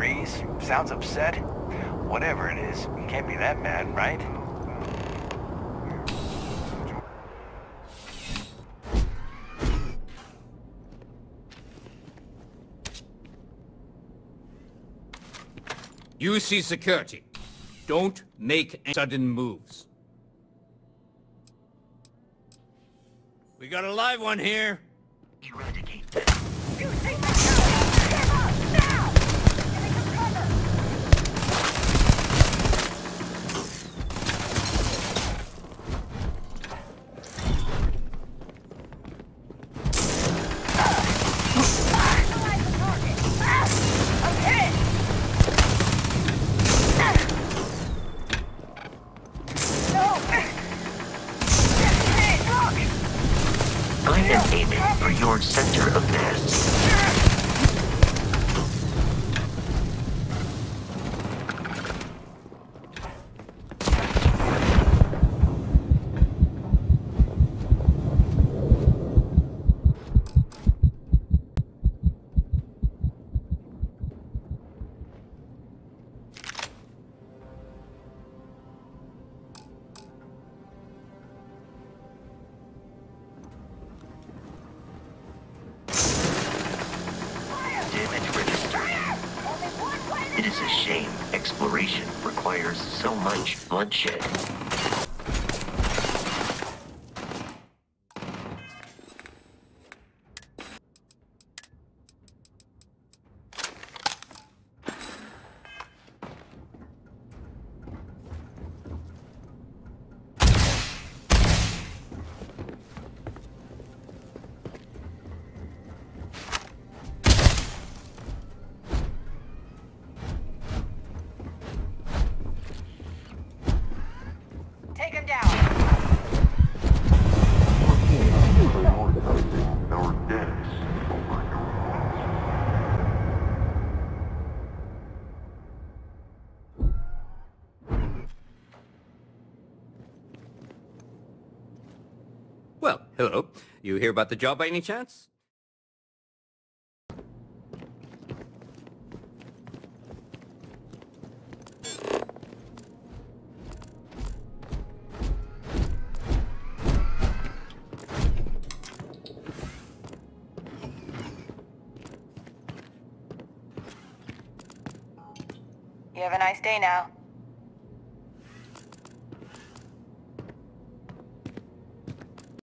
freeze. Sounds upset. Whatever it is, can't be that bad, right? You see security. Don't make sudden moves. We got a live one here. Eradicate them. You take that down! Get up! Now! Getting some cover! Neutralize the target! I'm hit! No! Hey, look! I am aiming for your center of mass. Damage registered. It is a shame exploration requires so much bloodshed. Take him down! Well, hello. You hear about the job by any chance? You have a nice day now.